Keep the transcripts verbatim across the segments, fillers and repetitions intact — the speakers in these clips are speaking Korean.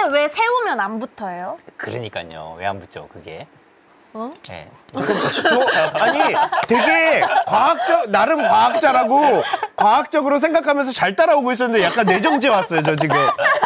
근데 왜 세우면 안 붙어요? 그러니까요. 왜 안 붙죠, 그게? 어? 네. 저, 아니 되게 과학적 나름 과학자라고 과학적으로 생각하면서 잘 따라오고 있었는데 약간 내정지 왔어요 저 지금.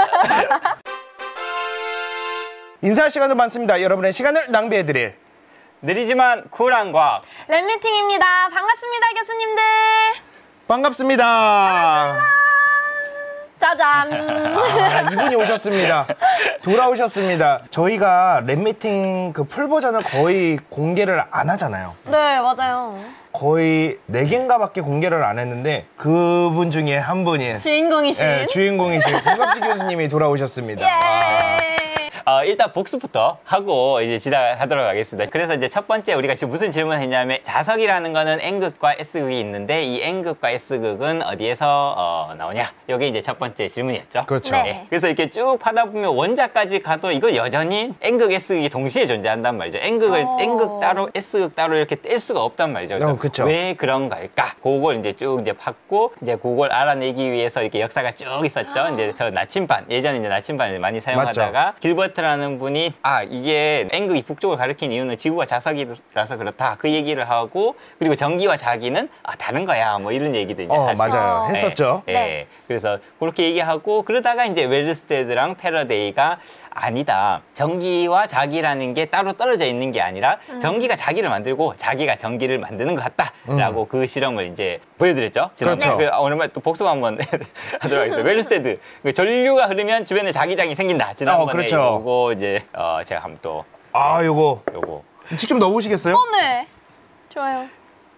인사할 시간도 많습니다. 여러분의 시간을 낭비해드릴 느리지만 쿨한 과학 랩미팅입니다. 반갑습니다, 교수님들. 반갑습니다. 반갑습니다. 짜잔. 아, 이분이 오셨습니다. 돌아오셨습니다. 저희가 랩미팅 그 풀 버전을 거의 공개를 안 하잖아요. 네, 맞아요. 거의 네 개인가밖에 공개를 안 했는데 그분 중에 한 분이 주인공이신 예, 주인공이신 김갑지 교수님이 돌아오셨습니다. 예. 어, 일단 복습부터 하고 이제 지나가도록 하겠습니다. 그래서 이제 첫 번째 우리가 지금 무슨 질문을 했냐면 자석이라는 거는 N극과 S극이 있는데 이 N극과 S극은 어디에서 어, 나오냐? 이게 이제 첫 번째 질문이었죠. 그렇죠. 네. 네. 그래서 이렇게 쭉 하다 보면 원자까지 가도 이거 여전히 N극, S극이 동시에 존재한단 말이죠. N극을 오. N극 따로, S극 따로 이렇게 뗄 수가 없단 말이죠. 그래서 어, 그쵸. 왜 그런 걸까? 그걸 이제 쭉 이제 팠고 이제 그걸 알아내기 위해서 이렇게 역사가 쭉 있었죠. 이제 저 나침반 예전에 이제 나침반을 많이 사용하다가 맞죠. 길버트라는 분이 아 이게 N극이 북쪽을 가리킨 이유는 지구가 자석이라서 그렇다 그 얘기를 하고 그리고 전기와 자기는 아 다른 거야 뭐 이런 얘기도 이제 어, 하시고. 맞아요. 네. 했었죠. 예, 네. 예. 그래서 그렇게 얘기하고 그러다가 이제 웰스테드랑 패러데이가 아니다. 전기와 자기라는 게 따로 떨어져 있는 게 아니라 음. 전기가 자기를 만들고 자기가 전기를 만드는 것 같다라고 음. 그 실험을 이제 보여드렸죠. 그렇죠. 그, 아, 오랜만에 또 복습 한번 하도록 하겠습니다. 웰스테드 그 전류가 흐르면 주변에 자기장이 생긴다. 지난번에 어, 그렇죠. 이거 이제 어, 제가 한번 또 아, 요거 요거 직접 넣어보시겠어요? 어, 네. 좋아요.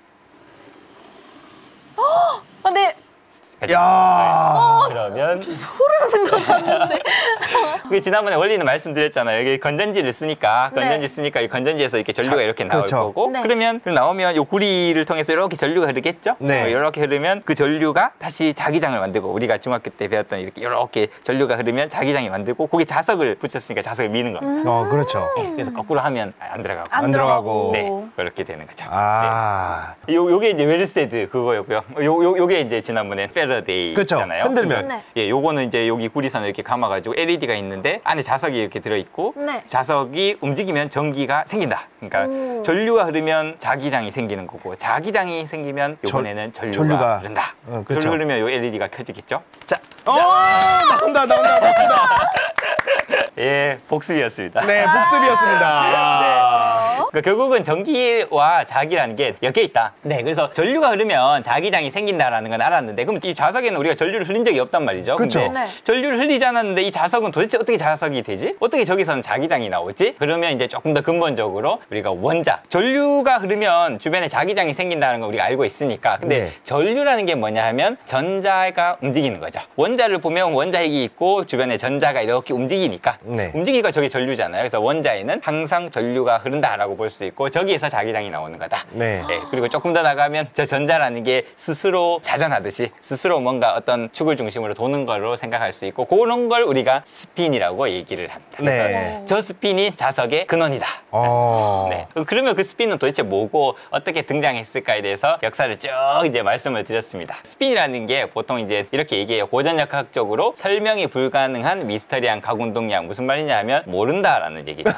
어, 아, 네. 야, 그러면 소름 돋았는데. 그 지난번에 원리는 말씀드렸잖아요. 여기 건전지를 쓰니까 건전지 네. 쓰니까 이 건전지에서 이렇게 전류가 자, 이렇게 나올 그렇죠. 거고 네. 그러면 나오면 이 구리를 통해서 이렇게 전류가 흐르겠죠. 네. 어, 이렇게 흐르면 그 전류가 다시 자기장을 만들고 우리가 중학교 때 배웠던 이렇게 이렇게 전류가 흐르면 자기장이 만들고 거기 자석을 붙였으니까 자석을 미는 겁니다. 어, 그렇죠. 네, 그래서 거꾸로 하면 안 들어가고. 안, 안 들어가고. 들어가고. 네, 그렇게 되는 거죠. 아, 네. 요, 요게 이제 웰스테드 그거였고요. 요, 요, 요게 이제 지난번에 패러데이 그쵸. 있잖아요. 흔들면. 네. 예, 요거는 이제 여기 구리선을 이렇게 감아가지고 엘이디가 있는데 안에 자석이 이렇게 들어있고 네. 자석이 움직이면 전기가 생긴다. 그러니까 오. 전류가 흐르면 자기장이 생기는 거고 자기장이 생기면 요번에는 전류가, 전류가. 흐른다. 어, 그쵸. 전류 흐르면 요 엘이디가 켜지겠죠. 자, 어, 나온다, 나온다, 나온다. 예, 복습이었습니다. 네, 복습이었습니다. 네. 그러니까 결국은 전기와 자기라는 게 엮여 있다. 네, 그래서 전류가 흐르면 자기장이 생긴다라는 건 알았는데 그럼 이 자석에는 우리가 전류를 흘린 적이 없단 말이죠. 그쵸. 근데 네. 전류를 흘리지 않았는데 이 자석은 도대체 어떻게 자석이 되지? 어떻게 저기서는 자기장이 나오지? 그러면 이제 조금 더 근본적으로 우리가 원자, 전류가 흐르면 주변에 자기장이 생긴다는 걸 우리가 알고 있으니까 근데 네. 전류라는 게 뭐냐 하면 전자가 움직이는 거죠. 원자를 보면 원자핵이 있고 주변에 전자가 이렇게 움직이니까 네. 움직이니까 저게 전류잖아요. 그래서 원자에는 항상 전류가 흐른다라고 볼 수 있고 저기에서 자기장이 나오는 거다. 네. 네, 그리고 조금 더 나가면 저 전자라는 게 스스로 자전하듯이 스스로 뭔가 어떤 축을 중심으로 도는 거로 생각할 수 있고 그런 걸 우리가 스핀이라고 얘기를 합니다. 그래서 네. 저 스핀이 자석의 근원이다. 어. 네. 그러면 그 스핀은 도대체 뭐고 어떻게 등장했을까에 대해서 역사를 쭉 이제 말씀을 드렸습니다. 스핀이라는 게 보통 이제 이렇게 얘기해요. 고전역학적으로 설명이 불가능한 미스터리한 각운동량. 무슨 말이냐 하면 모른다라는 얘기죠.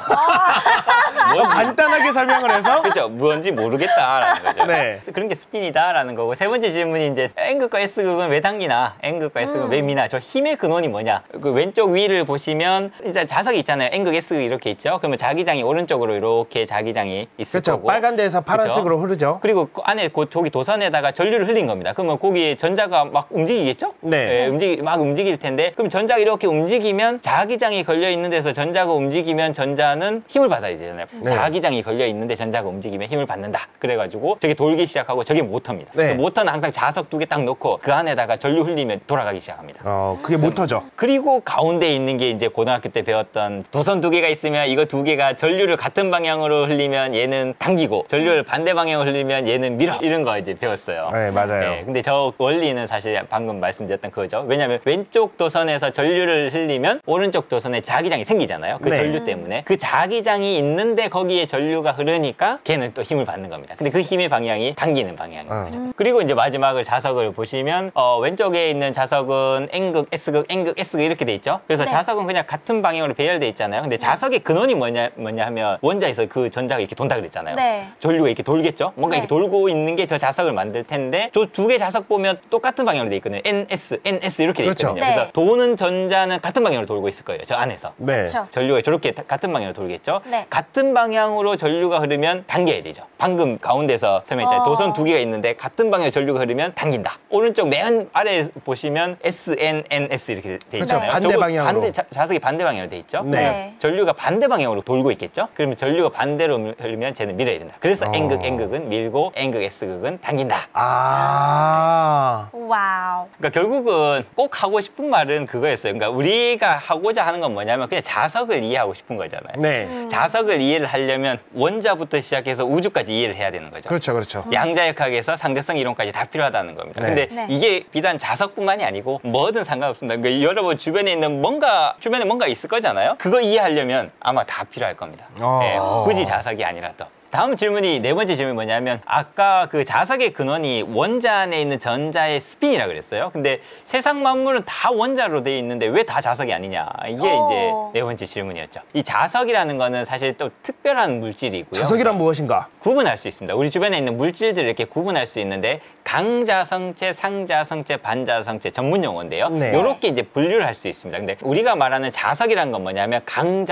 뭐 간단하게 설명을 해서 그렇죠. 뭔지 모르겠다라는 거죠. 네. 그래서 그런 게 스핀이다라는 거고 세 번째 질문이 이제 N극과 S극은 왜 당기나? N극과 S극은 음. 왜 미나? 저 힘의 근원이 뭐냐? 그 왼쪽 위를 보시면 이제 자석이 있잖아요. N극, S극 이렇게 있죠. 그러면 자기장이 오른쪽으로 이렇게 자기장이 있을 그렇죠. 거고. 빨간 데에서 파란색으로 그쵸? 흐르죠. 그리고 그 안에 그 저기 도선에다가 전류를 흘린 겁니다. 그러면 거기에 전자가 막 움직이겠죠? 네. 예, 움직이 막 움직일 텐데 그럼 전자가 이렇게 움직이면 자기장이 걸려 있는 데서 전자가 움직이면 전자는 힘을 받아야 되잖아요. 네. 자기장이 걸려 있는데 전자가 움직이면 힘을 받는다. 그래가지고 저게 돌기 시작하고 저게 모터입니다. 네. 모터는 항상 자석 두 개 딱 놓고 그 안에다가 전류 흘리면 돌아가기 시작합니다. 어, 그게 모터죠. 그리고 가운데 있는 게 이제 고등학교 때 배웠던 도선 두 개가 있으면 이거 두 개가 전류를 같은 방향으로 흘리면 얘는 당기고 전류를 반대 방향으로 흘리면 얘는 밀어 이런 거 이제 배웠어요. 네, 맞아요. 네, 근데 저 원리는 사실 방금 말씀드렸던 그거죠. 왜냐하면 왼쪽 도선에서 전류를 흘리면 오른쪽 도선에 자기장이 생기잖아요. 그 네. 전류 때문에 그 자기장이 있는 가는데 거기에 전류가 흐르니까 걔는 또 힘을 받는 겁니다. 근데 그 힘의 방향이 당기는 방향인 어. 거죠. 그리고 이제 마지막을 자석을 보시면 어, 왼쪽에 있는 자석은 N극, S극, N극, S극 이렇게 돼 있죠. 그래서 네. 자석은 그냥 같은 방향으로 배열돼 있잖아요. 근데 자석의 근원이 뭐냐, 뭐냐 하면 원자에서 그 전자가 이렇게 돈다 그랬잖아요. 네. 전류가 이렇게 돌겠죠. 뭔가 네. 이렇게 돌고 있는 게 저 자석을 만들 텐데 저 두 개 자석 보면 똑같은 방향으로 돼 있거든요. N, S, N, S 이렇게 돼 그렇죠. 있거든요. 네. 그래서 도는 전자는 같은 방향으로 돌고 있을 거예요. 저 안에서. 네. 그렇죠. 전류가 저렇게 다- 같은 방향으로 돌겠죠. 네. 같은 방향으로 전류가 흐르면 당겨야 되죠. 방금 가운데서 설명했잖아요. 어. 도선 두 개가 있는데 같은 방향으로 전류가 흐르면 당긴다. 오른쪽 맨 아래 보시면 S, N, N, S 이렇게 돼 그렇죠. 있잖아요. 반대 저거 방향으로. 반대, 자, 자석이 반대 방향으로 돼 있죠. 네. 네. 전류가 반대 방향으로 돌고 있겠죠. 그러면 전류가 반대로 흐르면 쟤는 밀어야 된다. 그래서 어. N극, N극은 밀고 N극, S극은 당긴다. 아. 와우. 그러니까 결국은 꼭 하고 싶은 말은 그거였어요. 그러니까 우리가 하고자 하는 건 뭐냐면 그냥 자석을 이해하고 싶은 거잖아요. 네. 음. 자석을 이해를 하려면 원자부터 시작해서 우주까지 이해를 해야 되는 거죠. 그렇죠, 그렇죠. 양자역학에서 상대성 이론까지 다 필요하다는 겁니다. 네. 근데 네. 이게 비단 자석뿐만이 아니고 뭐든 상관없습니다. 그러니까 여러분 주변에 있는 뭔가 주변에 뭔가 있을 거잖아요. 그거 이해하려면 아마 다 필요할 겁니다. 어. 네, 굳이 자석이 아니라도. 다음 질문이 네 번째 질문이 뭐냐면 아까 그 자석의 근원이 원자 안에 있는 전자의 스핀이라 그랬어요. 근데 세상 만물은 다 원자로 돼 있는데 왜 다 자석이 아니냐. 이게 오. 이제 네 번째 질문이었죠. 이 자석이라는 거는 사실 또 특별한 물질이고요. 자석이란 무엇인가? 구분할 수 있습니다. 우리 주변에 있는 물질들을 이렇게 구분할 수 있는데 강자성체, 상자성체, 반자성체 전문 용어인데요. 네. 이렇게 이제 분류를 할 수 있습니다. 근데 우리가 말하는 자석이란 건 뭐냐면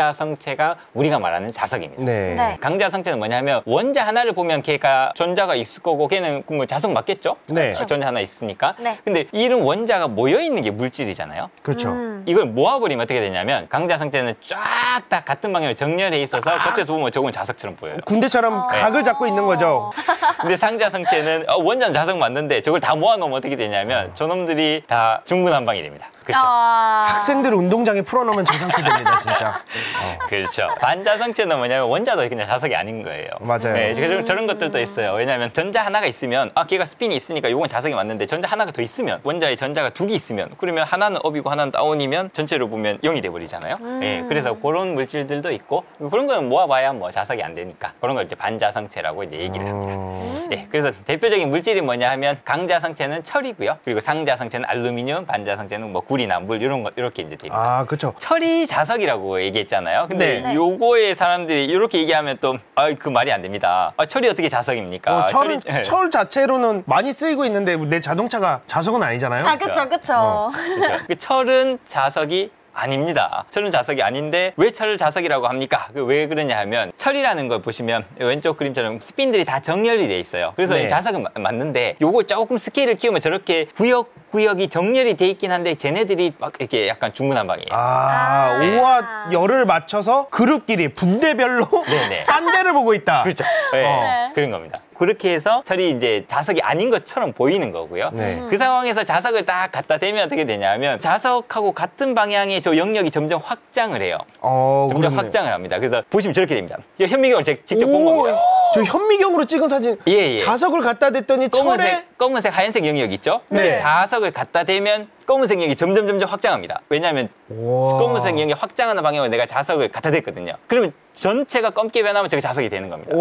강자성체가 우리가 말하는 자석입니다. 네. 네. 강자성체는 뭐냐면 원자 하나를 보면 걔가 전자가 있을 거고 걔는 뭐 자석 맞겠죠? 네. 어, 전자 하나 있으니까. 네. 근데 이런 원자가 모여 있는 게 물질이잖아요. 그렇죠. 음. 이걸 모아버리면 어떻게 되냐면 강자성체는 쫙 다 같은 방향으로 정렬해 있어서 겉에서 보면 저건 자석처럼 보여요. 군대처럼 각을 잡고 있는 거죠. 근데 상자성체는 어, 원자는 자석 맞는데 저걸 다 모아놓으면 어떻게 되냐면 저놈들이 다 중구난방이 됩니다. 그렇죠? 아. 학생들 운동장에 풀어놓으면 저 상태 됩니다, 진짜. 그렇죠. 반자성체는 뭐냐면 원자도 그냥 자석이 아닌 거예요. 맞아요. 네, 저런, 저런 것들도 있어요. 왜냐하면 전자 하나가 있으면 아 걔가 스핀이 있으니까 이건 자석이 맞는데 전자 하나가 더 있으면 원자에 전자가 두 개 있으면 그러면 하나는 업이고 하나는 다운이면 전체로 보면 영이 돼버리잖아요. 음. 네, 그래서 그런 물질들도 있고 그런 거는 모아봐야 뭐 자석이 안 되니까 그런 걸 이제 반자성체라고 이제 얘기를 합니다. 음. 네, 그래서 대표적인 물질이 뭐냐 하면 강자성체는 철이고요. 그리고 상자성체는 알루미늄, 반자성체는 뭐 구리나 물 이런 거 이렇게 이제 됩니다. 아, 그렇죠. 철이 자석이라고 얘기했잖아요. 근데 네. 요거에 사람들이 이렇게 얘기하면 또 아, 그 말이 안 됩니다. 아, 철이 어떻게 자석입니까? 어, 철은, 철이- 네. 철 자체로는 많이 쓰이고 있는데 내 자동차가 자석은 아니잖아요. 아, 그쵸, 그쵸. 그렇죠. 그 철은 자석이 아닙니다. 철은 자석이 아닌데 왜 철을 자석이라고 합니까? 그 왜 그러냐 하면 철이라는 걸 보시면 왼쪽 그림처럼 스핀들이 다 정렬이 돼 있어요. 그래서 네. 이 자석은 마- 맞는데 요거 조금 스케일을 키우면 저렇게 구역 구역이 정렬이 돼 있긴 한데 쟤네들이 막 이렇게 약간 중구난방이에요. 아, 아. 오와 열을 맞춰서 그룹끼리 분대별로 네네. 딴 데를 보고 있다. 그렇죠. 네. 네. 그런 겁니다. 그렇게 해서 철이 이제 자석이 아닌 것처럼 보이는 거고요. 네. 그 상황에서 자석을 딱 갖다 대면 어떻게 되냐면 자석하고 같은 방향의 저 영역이 점점 확장을 해요. 어, 점점 그렇네. 확장을 합니다. 그래서 보시면 저렇게 됩니다. 이 현미경을 제가 직접 본 오, 겁니다. 저 현미경으로 찍은 사진. 예, 예. 자석을 갖다 댔더니 철에 검은색, 검은색, 하얀색 영역 있죠? 근데 네. 자석을 갖다 대면 검은색 영역이 점점 점점 확장합니다. 왜냐하면 우와. 검은색 영역이 확장하는 방향으로 내가 자석을 갖다 댔거든요. 그러면 전체가 검게 변하면 저게 자석이 되는 겁니다.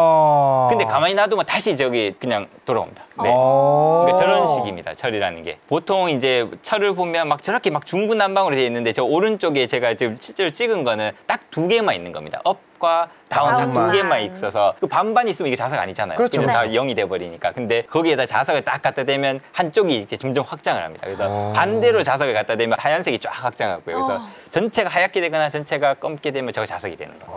와. 근데 가만히 놔두면 다시 저기 그냥 돌아옵니다. 네. 어. 그러니까 저런 식입니다. 철이라는 게. 보통 이제 철을 보면 막 저렇게 막 중구난방으로 되어 있는데 저 오른쪽에 제가 지금 실제로 찍은 거는 딱 두 개만 있는 겁니다. 업과 다운 딱 다운만. 두 개만 있어서 그 반반 있으면 이게 자석 아니잖아요. 그렇죠. 근데 다 네. 영이 돼버리니까. 근데 거기에다 자석을 딱 갖다 대면 한쪽이 이렇게 점점 확장을 합니다. 그래서 어. 반대로 자석을 갖다 대면 하얀색이 쫙 확장하고요. 그래서 어. 전체가 하얗게 되거나 전체가 검게 되면 저거 자석이 되는 거예요.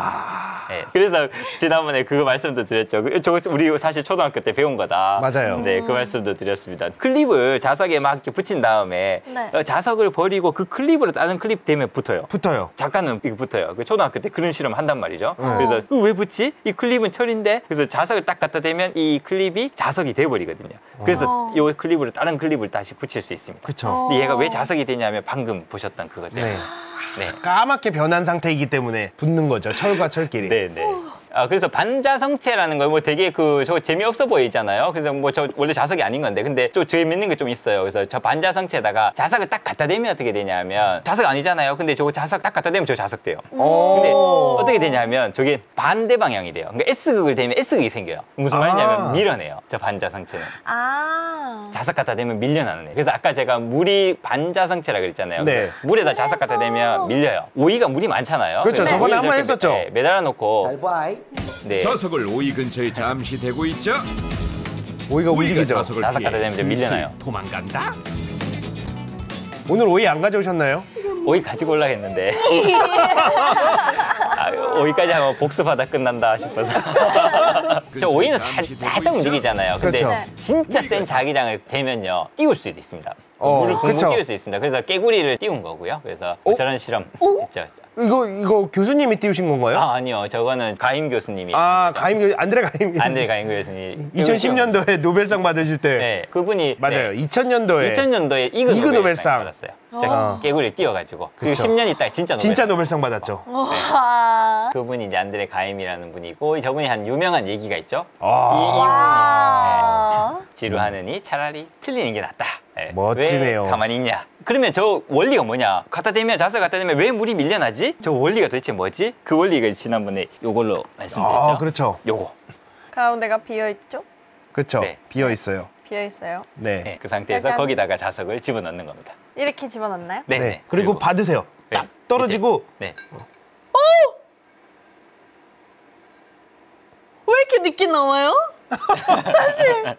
와. 네. 그래서 지난번에 그거 말씀도 드렸죠. 그- 저거 우리 사실 초등학교 때 배운 거다. 맞아요. 네, 그 말씀도 드렸습니다. 클립을 자석에 막 이렇게 붙인 다음에 네. 어, 자석을 버리고 그 클립으로 다른 클립 대면 붙어요. 붙어요. 잠깐은 이거 붙어요. 그 초등학교 때 그런 실험 한단 말이죠. 네. 그래서 그거 왜 붙지? 이 클립은 철인데 그래서 자석을 딱 갖다 대면 이 클립이 자석이 돼버리거든요. 그래서 어. 이 클립으로 다른 클립을 다시 붙일 수 있습니다. 그렇죠. 근데 얘가 왜 자석이 되냐면 방금 보셨던 그것 때문에. 네. 네. 까맣게 변한 상태이기 때문에 붙는 거죠. 철과 철끼리. 네, 네. 아, 그래서 반자성체라는 거 뭐 되게 그 저 재미없어 보이잖아요. 그래서 뭐 저 원래 자석이 아닌 건데 근데 좀 재밌는 게 좀 있어요. 그래서 저 반자성체에다가 자석을 딱 갖다 대면 어떻게 되냐면 자석 아니잖아요. 근데 저거 자석 딱 갖다 대면 저 자석 돼요. 근데 어떻게 되냐면 저게 반대 방향이 돼요. 그러니까 S극을 대면 S극이 생겨요. 무슨 말이냐면 아. 밀어내요. 저 반자성체는. 아. 자석 갖다 대면 밀려나는 거예요. 그래서 아까 제가 물이 반자성체라 그랬잖아요. 네. 그래서 물에다 자석 갖다 대면 밀려요. 오이가 물이 많잖아요. 그렇죠. 그래서 저번에 오이를 한번 저렇게 했었죠. 매- 네, 매달아 놓고 바이. 네. 자석을 오이 근처에 잠시 대고 있자. 오이가 오이가 움직이죠. 자석을 자석 피해 갖다 대면 슬슬 밀려나요. 도망간다. 오늘 오이 안 가져오셨나요? 오이 가지고 올라 했는데 아, 오이까지 하면 복습하다 끝난다 싶어서 저 오이는 살, 살짝 움직이잖아요. 근데 그렇죠. 네. 진짜 센 자기장을 대면요 띄울 수도 있습니다. 어, 물을 붕붕 그쵸. 띄울 수 있습니다. 그래서 깨구리를 띄운 거고요. 그래서 어? 저런 실험 했죠. 이거 이거 교수님이 띄우신 건가요? 아 아니요, 저거는 가임 교수님이 아, 가임 교 안드레 가임 교수. 안드레 가임 교수님 이천십 년도에 노벨상 받으실 때. 네, 그분이 맞아요. 네, 이천 년도에 이천 년도에 이그, 이그 노벨상 노벨상. 받았어요. 제가 깨구리를 띄워가지고 그리고 그쵸. 십 년 있다가 진짜 노벨상 진짜 노벨상 받았죠. 와. 그분이 이제 안드레 가임이라는 분이고 저분이 한 유명한 얘기가 있죠. 아. 와. 지루하느니 차라리 틀리는 게 낫다. 네. 멋지네요. 왜 가만히 있냐? 그러면 저 원리가 뭐냐? 갖다 대면 자석 갖다 대면 왜 물이 밀려나지? 저 원리가 도대체 뭐지? 그 원리가 지난번에 요걸로 말씀드렸죠. 아, 그렇죠. 요거. 가운데가 비어 있죠? 그렇죠. 네. 비어 있어요. 비어 있어요. 네. 네, 그 상태에서 약간- 거기다가 자석을 집어넣는 겁니다. 이렇게 집어넣나요? 네. 네. 네. 그리고, 받으세요. 네. 딱 떨어지고 네. 왜 이렇게 늦게 나와요? 사실.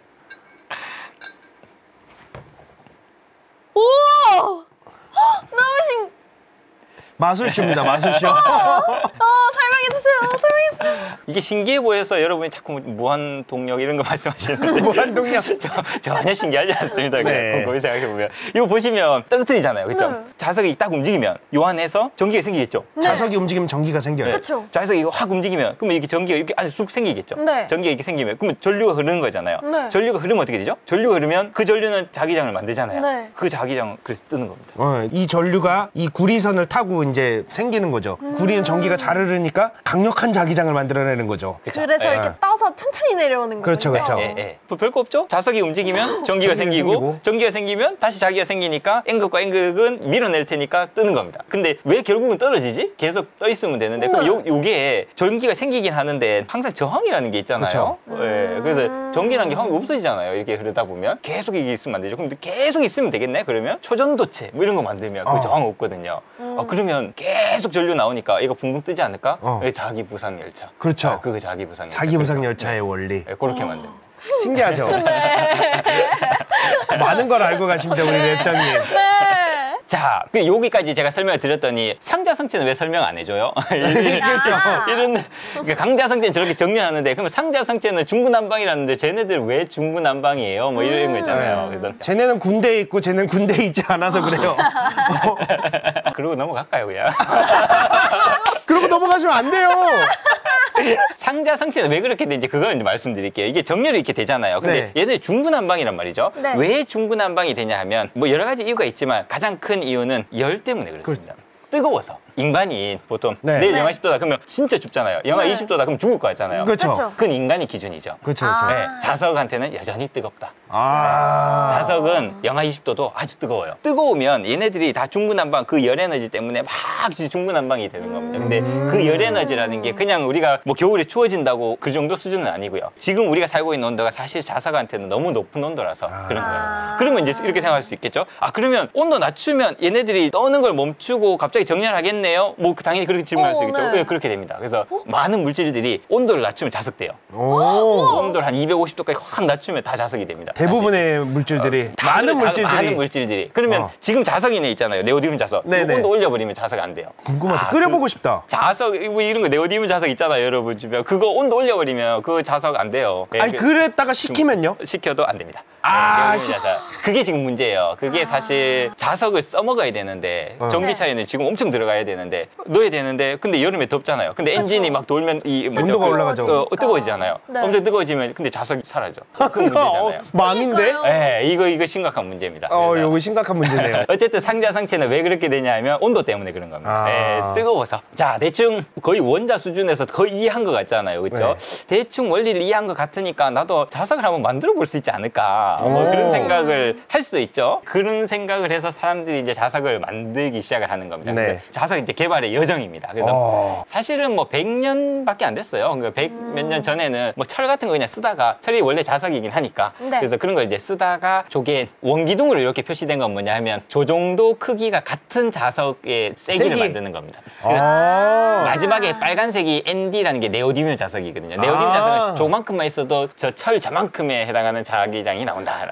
우와! 헉, 너무 신. 마술쇼입니다. 마술쇼. 어, 설명해 주세요. 설명해 주세요. 이게 신기해 보여서 여러분이 자꾸 무한 동력 이런 거 말씀하시는데 무한동력. 저, 전혀 신기하지 않습니다. 네. 그냥 곰곰이 생각해 보면 이거 보시면 떨어뜨리잖아요, 그렇죠? 네. 자석이 딱 움직이면 요 안에서 전기가 생기겠죠. 자석이 움직이면 전기가 생겨요. 그렇죠. 자석이 이거 확 움직이면 그러면 이렇게 전기가 이렇게 아주 쑥 생기겠죠. 네. 전기가 이렇게 생기면 그러면 전류가 흐르는 거잖아요. 네. 전류가 흐르면 어떻게 되죠? 전류가 흐르면 그 전류는 자기장을 만들잖아요. 네. 그 자기장 그래서 뜨는 겁니다. 어, 이 전류가 이 구리선을 타고 이제 생기는 거죠. 구리는 전기가 잘 흐르니까 강력한 자기장을 만들어내는 거죠. 그쵸? 그래서 예. 이렇게 떠서 천천히 내려오는 거예요. 그렇죠, 그렇죠. 예, 예. 뭐 별거 없죠? 자석이 움직이면 전기가 전기가 생기고, 생기고. 전기가 생기면 다시 자기가 생기니까 N극과 N극은 밀어낼 테니까 뜨는 겁니다. 근데 왜 결국은 떨어지지? 계속 떠 있으면 되는데 그럼 네. 요, 요게 전기가 생기긴 하는데 항상 저항이라는 게 있잖아요. 예, 그래서 전기라는 게 항상 없어지잖아요. 이렇게 흐르다 보면 계속 이게 있으면 안 되죠. 근데 계속 있으면 되겠네? 그러면 초전도체 뭐 이런 거 만들면 그 어. 저항 없거든요. 아, 그러면 계속 전류 나오니까 이거 붕붕 뜨지 않을까? 어. 예, 자기 부상 열차. 그렇죠. 아, 그거 자기 부상 열차. 자기 부상 열차의 원리. 예, 그렇게 만듭니다. 신기하죠? 많은 걸 알고 가십니다, 우리 랩장님. 네. 자, 그 여기까지 제가 설명을 드렸더니 상자성체는 왜 설명 안 해줘요? 그렇죠. 이런 그러니까 강자성체는 저렇게 정리하는데 그러면 상자성체는 중구난방이라는데 쟤네들 왜 중구난방이에요? 뭐 이런 거 있잖아요. 그래서 쟤네는 군대에 있고 쟤는 군대에 있지 않아서 그래요. 그러고 넘어갈까요, 그냥? 그러고 넘어가시면 안 돼요. 상자성체는 왜 그렇게 되는지 그걸 이제 말씀드릴게요. 이게 정렬이 이렇게 되잖아요. 근데 네. 얘들이 중구난방이란 말이죠. 네. 왜 중구난방이 되냐 하면 뭐 여러 가지 이유가 있지만 가장 큰 이유는 열 때문에 그렇습니다. 뜨거워서. 인간이 보통 네. 내일 네. 영하 십 도다 그러면 진짜 춥잖아요. 영하 네. 이십 도다 그럼 죽을 거 같잖아요. 그렇죠. 그렇죠. 그건 인간이 기준이죠. 그렇죠, 아. 그렇죠. 네, 자석한테는 여전히 뜨겁다. 아. 자석은 영하 이십 도도 아주 뜨거워요. 뜨거우면 얘네들이 다 중구난방 그 열 에너지 때문에 막 중구난방이 되는 겁니다. 근데 그 열 에너지라는 게 그냥 우리가 뭐 겨울에 추워진다고 그 정도 수준은 아니고요. 지금 우리가 살고 있는 온도가 사실 자석한테는 너무 높은 온도라서 그런 거예요. 아. 그러면 이제 이렇게 생각할 수 있겠죠. 아 그러면 온도 낮추면 얘네들이 떠는 걸 멈추고 갑자기 정렬하겠네요. 뭐 당연히 그렇게 질문할 수 어, 있겠죠. 네. 네, 그렇게 됩니다. 그래서 많은 물질들이 온도를 낮추면 자석돼요. 오. 온도를 한 이백오십 도까지 확 낮추면 다 자석이 됩니다. 대부분의 물질들이 다 많은 다- 물질들이 많은 물질들이 그러면 어. 지금 자석이네 있잖아요. 네오디듐 자석. 네네. 온도 올려버리면 자석 안 돼요. 궁금하다. 아, 끓여보고 그 싶다. 자석 뭐 이런 거 네오디듐 자석 있잖아요, 여러분 주변. 그거 온도 올려버리면 그 자석 안 돼요. 예, 아니 그- 그랬다가 식히면요? 시켜도 안 됩니다. 아, 내오디듐 자석. 그게 지금 문제예요. 그게 아. 사실 자석을 써먹어야 되는데 어. 전기차에는 지금 엄청 들어가야 되는데 넣어야 되는데 근데 여름에 덥잖아요. 근데 엔진이 막 돌면 이 뭐죠? 온도가 그, 올라가죠. 어, 뜨거워지잖아요. 네. 엄청 뜨거워지면 근데 자석이 사라져. 그 문제잖아요. 어, 망인데? 그러니까요. 네, 이거 이거 심각한 문제입니다. 어, 그래서 요거 심각한 문제네요. 어쨌든 상자성체는 왜 그렇게 되냐 하면 온도 때문에 그런 겁니다. 아. 네, 뜨거워서. 자, 대충 거의 원자 수준에서 거의 이해한 것 같잖아요. 그렇죠? 대충 원리를 이해한 것 같으니까 나도 자석을 한번 만들어 볼 수 있지 않을까. 뭐 오. 그런 생각을 할 수도 있죠. 그런 생각을 해서 사람들이 이제 자석을 만들기 시작을 하는 겁니다. 네. 근데 자석 이제 개발의 여정입니다. 그래서 어. 사실은 뭐 백 년밖에 안 됐어요. 그러니까 백 몇 년 전에는 뭐 철 같은 거 그냥 쓰다가 철이 원래 자석이긴 하니까 네. 그래서 그런 걸 이제 쓰다가 조개 원기둥으로 이렇게 표시된 건 뭐냐 하면 조 정도 크기가 같은 자석의 세기를 세기. 만드는 겁니다. 그래서 아. 마지막에 빨간색이 엔디라는 게 네오디듐 자석이거든요. 네오디듐 아. 자석은 조만큼만 있어도 저 철 저만큼에 해당하는 자기장이 나온다.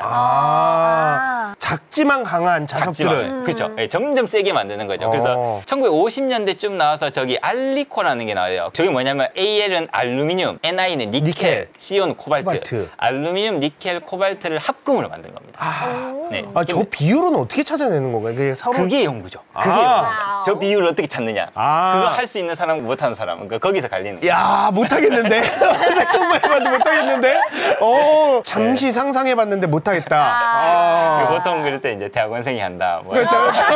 아. 작지만 강한 자석들을. 작지만, 그렇죠. 예, 점점 세게 만드는 거죠. 그래서 어. 천구백오십 년대쯤 나와서 저기 알리코라는 게 나와요. 저게 뭐냐면 에이엘은 알루미늄, 엔아이는 니켈, 니켈, 씨오는 코발트. 코발트. 알루미늄, 니켈, 코발트를 합금으로 만든 겁니다. 아, 네. 아, 저 비율은 어떻게 찾아내는 건가요? 그게 서로. 그게 연구죠. 그게 아. 연구입니다. 저 비율을 어떻게 찾느냐. 아. 그거 할 수 있는 사람, 못 하는 사람. 그러니까 거기서 갈리는 거예요. 야, 못하겠는데? 생각만 해봐도 못하겠는데? 어, 잠시 상상해봤는데 못하겠다. 아. 보통 그럴 때 이제 대학원생이 한다. 뭐. 그렇죠, 그렇죠.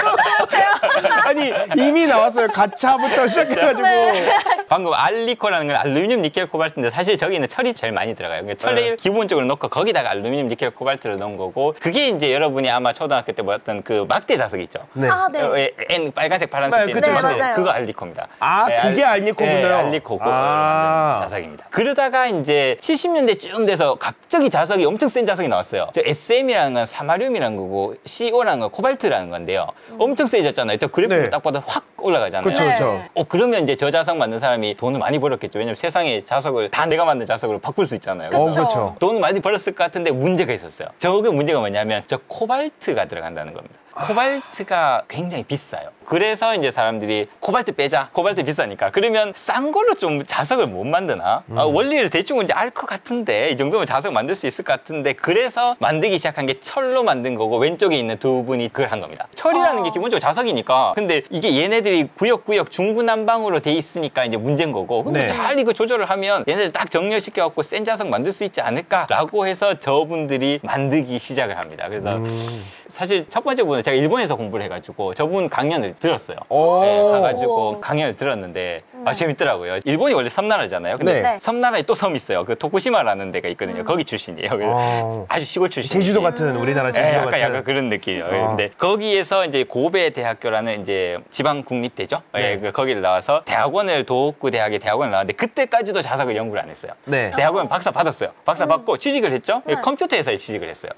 아니, 이미 나왔어요. 가차부터 시작해가지고. 방금 알리코라는 건 알루미늄, 니켈, 코발트인데 사실 저기는 철이 제일 많이 들어가요. 그러니까 철을 네. 기본적으로 넣고 거기다가 알루미늄, 니켈, 코발트를 넣은 거고 그게 이제 여러분이 아마 초등학교 때 보았던 그 막대 자석 있죠. 네. 아, 네. 어, 에, 엔 빨간색, 파란색 네, 네, 그쵸, 그쵸. 막대. 맞아요. 그거 알리코입니다. 아, 네, 그게 알- 알리코군요. 네, 알리코 그거 아. 만든 자석입니다. 그러다가 이제 칠십 년대쯤 돼서 갑자기 자석이 엄청 센 자석이 나왔어요. 저 에스엠이라는 건 사마륨이라는 거고 씨오라는 건 코발트라는 건데요. 엄청 세졌잖아요. 저 그래프를 네. 딱 봐도 확 올라가잖아요. 그렇죠, 그렇죠. 네. 어 그러면 이제 저 자석 만든 사람이 돈을 많이 벌었겠죠. 왜냐면 세상에 자석을 다 내가 만든 자석으로 바꿀 수 있잖아요. 어, 그쵸. 그렇죠. 돈을 많이 벌었을 것 같은데 문제가 있었어요. 저게 문제가 뭐냐면 저 코발트가 들어간다는 겁니다. 코발트가 굉장히 비싸요. 그래서 이제 사람들이 코발트 빼자. 코발트 비싸니까. 그러면 싼 걸로 좀 자석을 못 만드나? 아, 원리를 대충 이제 알 것 같은데 이 정도면 자석 만들 수 있을 것 같은데 그래서 만들기 시작한 게 철로 만든 거고 왼쪽에 있는 두 분이 그걸 한 겁니다. 철이라는 어. 게 기본적으로 자석이니까. 근데 이게 얘네들이 구역구역 중구난방으로 돼 있으니까 이제 문제인 거고. 근데 네. 잘 이거 조절을 하면 얘네들 딱 정렬시켜 갖고 센 자석 만들 수 있지 않을까라고 해서 저분들이 만들기 시작을 합니다. 그래서 음. 사실 첫 번째 분은 제가 일본에서 공부를 해가지고 저분 강연을 들었어요. 오. 네, 가가지고 강연을 들었는데 아, 재밌더라고요. 일본이 원래 섬나라잖아요. 근데 네. 네. 섬나라에 또 섬이 있어요. 그 토쿠시마라는 데가 있거든요. 거기 출신이에요. 그래서 어. 아주 시골 출신. 제주도 같은, 우리나라 제주도 네, 약간, 같은. 약간 그런 느낌이에요. 어. 근데 거기에서 이제 고베 대학교라는 이제 지방 국립대죠. 네. 네. 그 거기를 나와서 대학원을 도호쿠 대학의 대학원을 나왔는데 그때까지도 자석을 연구를 안 했어요. 네. 대학원 박사 받았어요. 박사 받고 취직을 했죠. 네. 컴퓨터 회사에 취직을 했어요.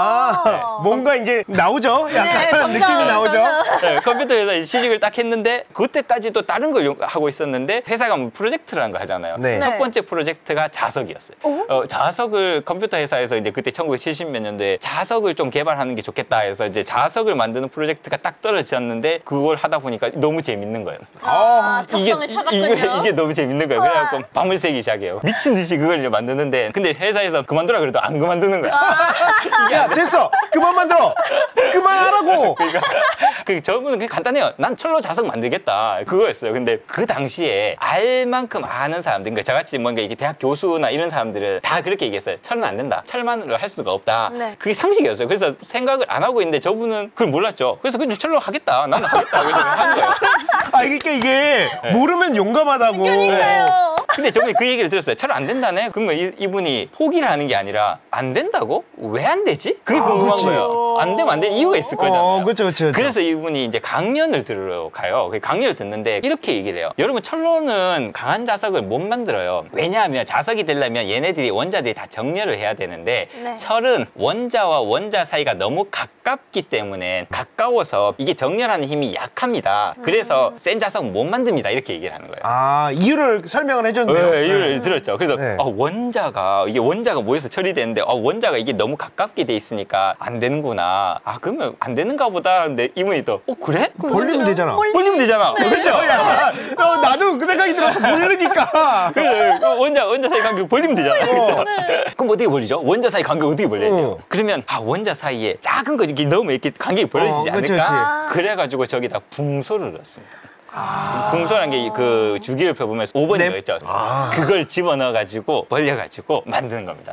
아, 뭔가 이제 나오죠? 약간 네, 점점, 느낌이 나오죠? 점점. 네, 컴퓨터 회사에 취직을 딱 했는데 그때까지도 다른 걸 용- 하고 있었는데 회사가 뭐 프로젝트라는 거 하잖아요. 네. 첫 네. 번째 프로젝트가 자석이었어요. 오? 어, 자석을 컴퓨터 회사에서 이제 그때 천구백칠십 몇 년도에 자석을 좀 개발하는 게 좋겠다 해서 이제 자석을 만드는 프로젝트가 딱 떨어졌는데 그걸 하다 보니까 너무 재밌는 거예요. 아, 이게, 적성을 찾았군요. 이게, 이게 너무 재밌는 거예요. 우와. 그래갖고 밤을 새기 시작해요. 미친 듯이 그걸 이제 만드는데 근데 회사에서 그만두라 그래도 안 그만두는 거야. 야, 됐어. 그만 만들어. 그만하라고. 그러니까 그 저분은 그냥 간단해요. 난 철로 자석 만들겠다 그거였어요. 근데 그 당시에 알 만큼 아는 사람들, 그러니까 저같이 뭔가 이게 대학 교수나 이런 사람들은 다 그렇게 얘기했어요. 철은 안 된다. 철만으로 할 수가 없다. 네. 그게 상식이었어요. 그래서 생각을 안 하고 있는데 저분은 그걸 몰랐죠. 그래서 그냥 철로 하겠다. 나는 하겠다. 그래서 그냥 한 거예요. 아, 이게, 이게 모르면 용감하다고. 그러니까요. 근데 저분이 그 얘기를 들었어요. 철 안 된다네? 그러면 이, 이분이 포기를 하는 게 아니라 안 된다고? 왜 안 되지? 그게 아, 궁금한 그치. 거예요. 안 되면 안 되는 이유가 있을 거잖아요. 어, 그렇죠, 그렇죠. 그래서 이분이 이제 강연을 들으러 가요. 그 강연을 듣는데 이렇게 얘기를 해요. 여러분 철로는 강한 자석을 못 만들어요. 왜냐하면 자석이 되려면 얘네들이 원자들이 다 정렬을 해야 되는데 네. 철은 원자와 원자 사이가 너무 가깝기 때문에 가까워서 이게 정렬하는 힘이 약합니다. 그래서 센 자석 못 만듭니다. 이렇게 얘기를 하는 거예요. 아, 이유를 설명을 해줬네요. 네, 이걸 들었죠. 그래서 네. 아, 원자가 이게 원자가 모여서 처리되는데 아, 원자가 이게 너무 가깝게 돼 있으니까 안 되는구나. 아 그러면 안 되는가 보다. 근데 이분이 또 어 그래? 그럼 벌리면 원자- 되잖아. 벌리면 되잖아. 그렇죠. 약간, 어, 나도 그때까지 생각이 들어서 모르니까. 그래서 원자 원자 사이 간격 벌리면 되잖아요. 그렇죠? 네. 그럼 어떻게 벌리죠? 원자 사이 간격 어떻게 벌려야 돼요? 어. 그러면 아 원자 사이에 작은 거 이렇게 넣으면 이렇게 간격이 벌어지지 어, 그치, 않을까? 그치. 그래가지고 저기다 붕소를 넣었습니다. 아. 붕소란 게 그 주기를 펴보면 오 번이 네. 있죠. 아. 그걸 집어넣어가지고 벌려가지고 만드는 겁니다.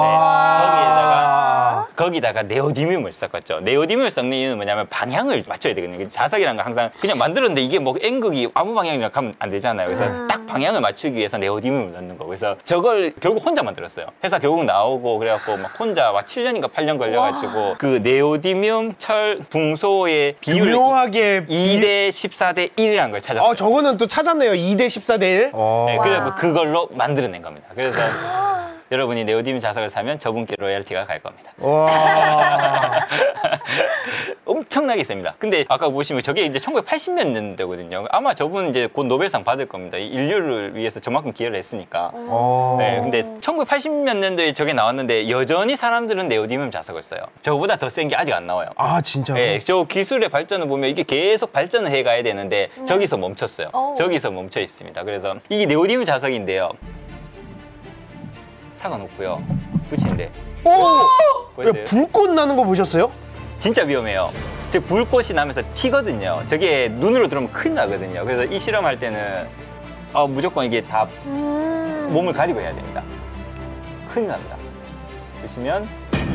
와. 거기에다가 거기다가 네오디뮴을 섞었죠. 네오디뮴을 섞는 이유는 뭐냐면 방향을 맞춰야 되거든요. 자석이란 거 항상 그냥 만들었는데 이게 뭐 N극이 아무 방향이나 가면 안 되잖아요. 그래서 음. 딱 방향을 맞추기 위해서 네오디뮴을 넣는 거. 그래서 저걸 결국 혼자 만들었어요. 회사 결국 나오고 그래갖고 막 혼자 막 칠 년인가 팔 년 걸려가지고 그 네오디뮴, 철, 붕소의 비율을 교묘하게 이 대 십사 대 일이라는 걸 찾았어요. 어, 저거는 또 찾았네요. 이 대 십사 대 일. 어. 네, 그래서 그걸로 만들어낸 겁니다. 그래서 여러분이 네오디뮴 자석을 사면 저분께 로열티가 갈 겁니다. 와. 엄청나게 셉니다. 근데 아까 보시면 저게 이제 천구백팔십 년대거든요. 아마 저분 이제 곧 노벨상 받을 겁니다. 인류를 위해서 저만큼 기여를 했으니까. 어. 네, 근데 천구백팔십 년대에 저게 나왔는데 여전히 사람들은 네오디뮴 자석을 써요. 저거보다 더 센 게 아직 안 나와요. 아, 진짜요? 네, 저 기술의 발전을 보면 이게 계속 발전을 해가야 되는데 저기서 멈췄어요. 오. 저기서 멈춰 있습니다. 그래서 이게 네오디뮴 자석인데요. 사과 놓고요. 붙이는데 오! 보여요? 야, 불꽃 나는 거 보셨어요? 진짜 위험해요. 저 불꽃이 나면서 튀거든요. 저게 눈으로 들어오면 큰일 나거든요. 그래서 이 실험할 때는 어, 무조건 이게 다 음. 몸을 가리고 해야 됩니다. 큰일 납니다. 보시면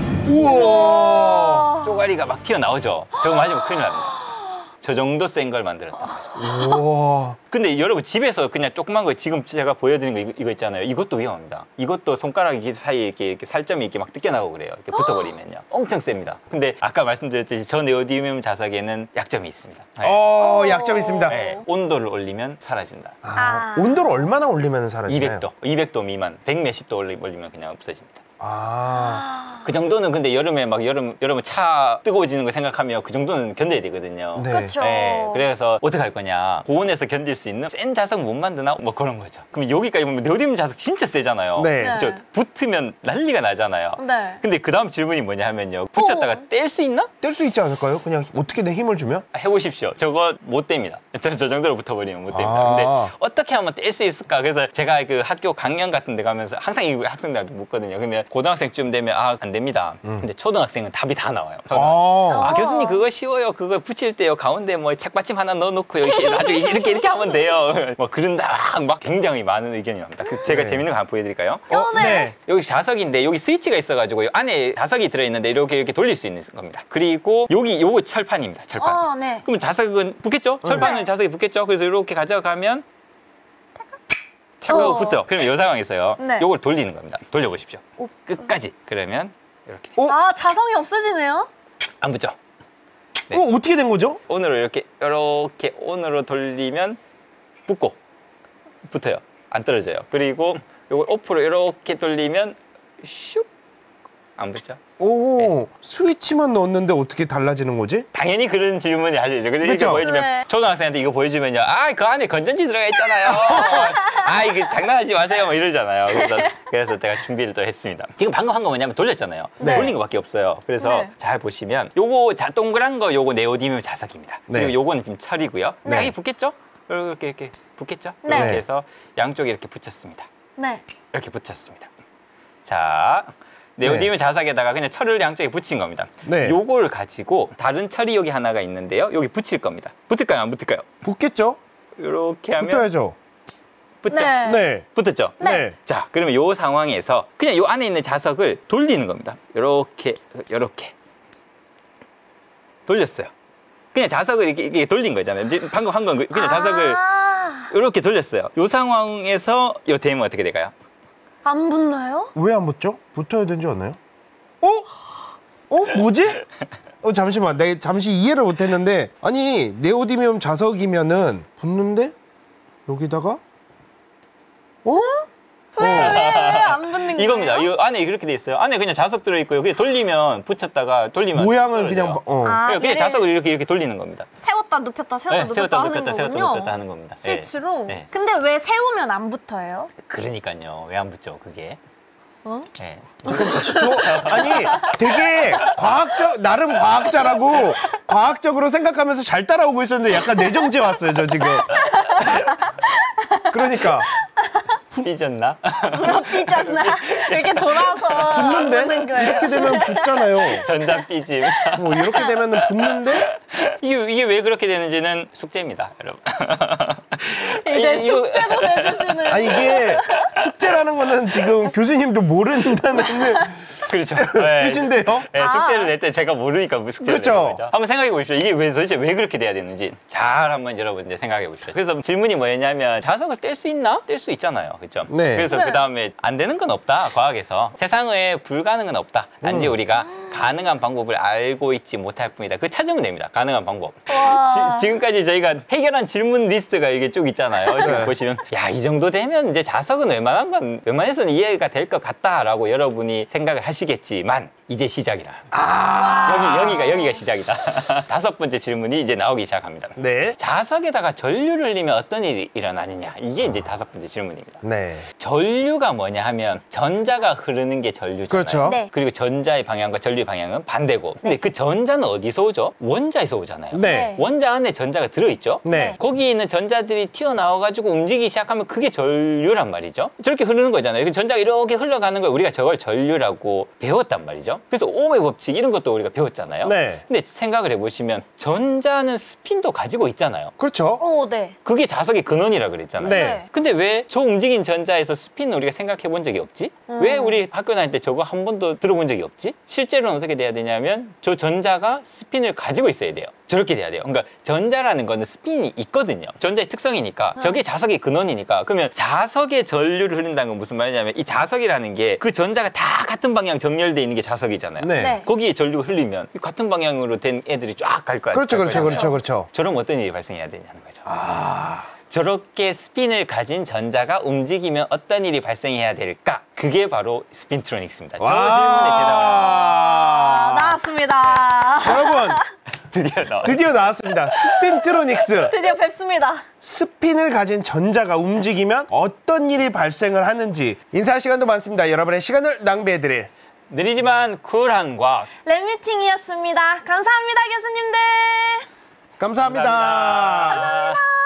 우와. 쪼가리가 막 튀어나오죠. 저거 맞으면 큰일 납니다. 저 정도 센 걸 만들었다. 우와. 근데 여러분 집에서 그냥 조그만 거 지금 제가 보여드린 거 이거, 이거 있잖아요. 이것도 위험합니다. 이것도 손가락 사이에 이렇게, 이렇게 살점이 이렇게 막 뜯겨나고 그래요. 이렇게 붙어버리면요. 엄청 셉니다. 근데 아까 말씀드렸듯이 저 네오디뮴 자석에는 약점이 있습니다. 네. 어, 약점 있습니다. 네, 온도를 올리면 사라진다. 아, 아. 온도를 얼마나 올리면 사라지나요? 이백 도, 이백 도 미만, 백 몇십 도 올리- 올리면 그냥 없어집니다. 아. 그 정도는 근데 여름에 막 여름 여름에 차 뜨거워지는 거 생각하면 그 정도는 견뎌야 되거든요. 네. 그쵸. 네, 그래서 어떻게 할 거냐. 고온에서 견딜 수 있는 센 자석 못 만드나? 뭐 그런 거죠. 그럼 여기까지 보면 네오디뮴 자석 진짜 세잖아요. 네. 네. 저 붙으면 난리가 나잖아요. 네. 근데 그 다음 질문이 뭐냐 하면요. 붙였다가 어. 뗄 수 있나? 뗄 수 있지 않을까요? 그냥 어떻게든 힘을 주면? 해보십시오. 저거 못 뗍니다. 저, 저 정도로 붙어버리면 못 뗍니다. 아. 근데 어떻게 하면 뗄 수 있을까? 그래서 제가 그 학교 강연 같은 데 가면서 항상 이 학생들한테 묻거든요. 그러면 고등학생쯤 되면 아, 안 됩니다. 근데 초등학생은 답이 다 나와요. 아. 아, 교수님 그거 쉬워요. 그거 붙일 때요. 가운데 뭐 책받침 하나 넣어놓고요. 이렇게 나중에 이렇게 이렇게 하면 돼요. 뭐 그런 막, 막 굉장히 많은 의견이 나옵니다. 그 제가 네. 재밌는 거 하나 보여드릴까요? 어, 네. 여기 자석인데 여기 스위치가 있어가지고 이 안에 자석이 들어있는데 이렇게 이렇게 돌릴 수 있는 겁니다. 그리고 여기 요거 철판입니다. 철판. 어, 네. 그러면 자석은 붙겠죠? 철판은 네. 자석이 붙겠죠? 그래서 이렇게 가져가면 태고 어. 붙죠? 그러면 이 상황에서요. 네. 요걸 돌리는 겁니다. 돌려보십시오. 오. 끝까지. 그러면 이렇게 어? 아, 자성이 없어지네요? 안 붙죠? 네. 어, 어떻게 된 거죠? 온으로 이렇게 이렇게 온으로 돌리면 붙고 붙어요. 안 떨어져요. 그리고 요걸 오프로 이렇게 돌리면 슉 안 붙죠? 오, 네. 스위치만 넣었는데 어떻게 달라지는 거지? 당연히 그런 질문이 하시죠. 그러니까 그쵸? 보여주면 네. 초등학생한테 이거 보여주면요. 아, 그 안에 건전지 들어가 있잖아요. 아, 이거 장난하지 마세요. 뭐 이러잖아요. 그래서, 그래서 제가 준비를 또 했습니다. 지금 방금 한 거 뭐냐면 돌렸잖아요. 네. 돌린 거밖에 없어요. 그래서 네. 잘 보시면 요거 자 동그란 거 요거 네오디뮴 자석입니다. 네. 그리고 요거는 지금 철이고요. 네. 당연히 붙겠죠? 이렇게 이렇게 붙겠죠? 네. 이렇게 해서 양쪽에 이렇게 붙였습니다. 네. 이렇게 붙였습니다. 자, 네오디뮴 네. 자석에다가 그냥 철을 양쪽에 붙인 겁니다. 네. 요걸 가지고 다른 철이 여기 하나가 있는데요. 여기 붙일 겁니다. 붙을까요? 안 붙을까요? 붙겠죠? 이렇게 하면 붙어야죠. 붙죠? 네. 네. 붙었죠? 네. 자, 그러면 요 상황에서 그냥 요 안에 있는 자석을 돌리는 겁니다. 요렇게, 요렇게. 돌렸어요. 그냥 자석을 이렇게, 이렇게 돌린 거잖아요. 이제 방금 한 건 그냥 자석을 아, 이렇게 돌렸어요. 요 상황에서 요 되면 어떻게 될까요? 안 붙나요? 왜 안 붙죠? 붙어야 되지 않나요? 어? 어? 뭐지? 어, 잠시만. 내가 잠시 이해를 못했는데 아니 네오디뮴 자석이면은 붙는데 여기다가 어? 왜, 왜, 왜 안 붙는 거예요? 이겁니다. 이 안에 이렇게 돼 있어요. 안에 그냥 자석 들어있고요. 그냥 돌리면 붙였다가 돌리면 모양을 떨어져요. 그냥 어. 아, 그냥, 그냥 얘를 자석을 이렇게 이렇게 돌리는 겁니다. 세웠다 눕혔다 세웠다 네, 눕혔다 세웠다 하는 눕혔다 세웠다 거군요. 눕혔다 하는 겁니다. 네. 스위치로? 네. 근데 왜 세우면 안 붙어요? 그러니까요. 왜 안 붙죠, 그게? 어? 네. 저, 아니 되게 과학적 나름 과학자라고 과학적으로 생각하면서 잘 따라오고 있었는데 약간 내정지 왔어요 저 지금. 그러니까 삐졌나? 삐졌나? 이렇게 돌아서 붙는데 붙는 거예요. 이렇게 되면 붙잖아요. 전자 삐짐. 뭐 이렇게 되면은 붙는데 이게, 이게 왜 그렇게 되는지는 숙제입니다, 여러분. 이제 이- 이거- 숙제 보내주시는. 아니 이게 숙제라는 거는 지금 교수님도 모른다는 그렇죠. 네. 뜻인데요. 네, 아. 숙제를 낼 때 제가 모르니까 뭐 숙제를 그렇죠. 내는 거죠. 한번 생각해 보십시오. 이게 왜 도대체 왜 그렇게 돼야 되는지 잘 한번 여러분 이제 생각해 보십시오. 그래서 질문이 뭐였냐면 자석을 뗄 수 있나? 뗄 수 있잖아요. 그렇죠? 네. 그래서 네. 그다음에 안 되는 건 없다. 과학에서 세상에 불가능은 없다. 단지 음. 우리가 가능한 방법을 알고 있지 못할 뿐이다. 그 찾으면 됩니다. 가능한 방법. 와. 지, 금까지 저희가 해결한 질문 리스트가 이게 쭉 있잖아요. 지금 네. 보시면 야, 이 정도 되면 이제 자석은 웬만한 건 웬만해서는 이해가 될 것 같다라고 여러분이 생각을 하시겠지만 이제 시작이라. 아. 여기 여기가 여기가 시작이다. 다섯 번째 질문이 이제 나오기 시작합니다. 네. 자석에다가 전류를 흘리면 어떤 일이 일어나느냐. 이게 이제 다섯 번째 질문입니다. 네. 전류가 뭐냐 하면 전자가 흐르는 게 전류잖아요. 그렇죠. 네. 그리고 전자의 방향과 전류의 방향은 반대고. 근데 그 전자는 어디서 오죠? 원자에서 오잖아요. 네. 원자 안에 전자가 들어있죠? 네. 거기 있는 전자들이 튀어나와가지고 움직이기 시작하면 그게 전류란 말이죠. 저렇게 흐르는 거잖아요. 그 전자가 이렇게 흘러가는 걸 우리가 저걸 전류라고 배웠단 말이죠. 그래서 오음의 법칙 이런 것도 우리가 배웠잖아요. 네. 근데 생각을 해보시면 전자는 스핀도 가지고 있잖아요. 그렇죠. 오, 네. 그게 자석의 근원이라 그랬잖아요. 네. 근데 왜 저 움직인 전자에서 스핀은 우리가 생각해 본 적이 없지? 음. 왜 우리 학교 다닐 때 저거 한 번도 들어본 적이 없지? 실제로는 어떻게 돼야 되냐면 저 전자가 스핀을 가지고 있어야 돼요. 저렇게 돼야 돼요. 그러니까 전자라는 거는 스핀이 있거든요. 전자의 특성이니까 저게 자석의 근원이니까 그러면 자석에 전류를 흐른다는 건 무슨 말이냐면 이 자석이라는 게 그 전자가 다 같은 방향 정렬돼 있는 게 자석이잖아요. 네. 네. 거기에 전류가 흘리면 같은 방향으로 된 애들이 쫙 갈 거야. 그렇죠, 갈 그렇죠, 거잖아요. 그렇죠, 그렇죠. 저럼 어떤 일이 발생해야 되냐는 거죠. 아. 저렇게 스핀을 가진 전자가 움직이면 어떤 일이 발생해야 될까? 그게 바로 스핀트로닉스입니다. 저 질문에 대답을 아, 나왔습니다. 여러분 드디어 나왔어요. 드디어 나왔습니다. 스핀트로닉스. 드디어 뵙습니다. 스핀을 가진 전자가 움직이면 어떤 일이 발생을 하는지 인사할 시간도 많습니다. 여러분의 시간을 낭비해드릴 느리지만 쿨한 과학. 랩미팅이었습니다. 감사합니다, 교수님들. 감사합니다. 감사합니다.